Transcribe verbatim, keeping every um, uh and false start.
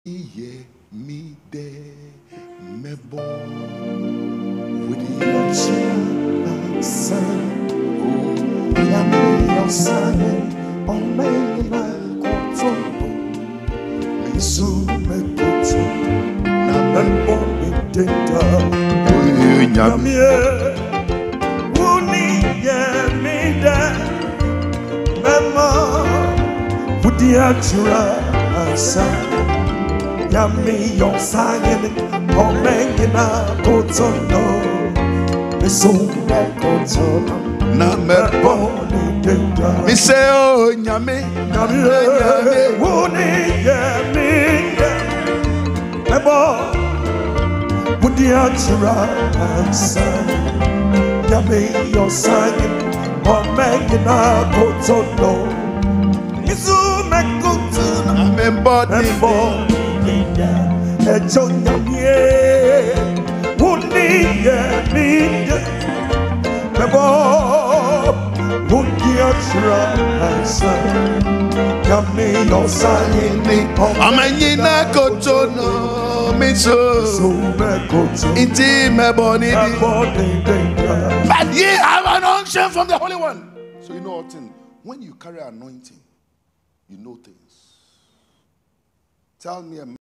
Iye mi de mebo wudi achi san o Nyame Osahene omena koto misu me koto na mebo mi denda o Nyame wuni ye mi de memo wudi achi san Nyame Osahene omena koto no misu me koto na mebo mi denda mi say oh Nyame Nyame wuni ye mi de mebo wudi achi san Nyame Osahene omena koto no misu me koto na mebo mi Ejo Nyame wuni ye mi de mebo wudi achi san Nyame Osahene omena koto no miso inti mebo ni but ye have an unction from the Holy One. So you know what thing, when you carry anointing, you know things. Tell me a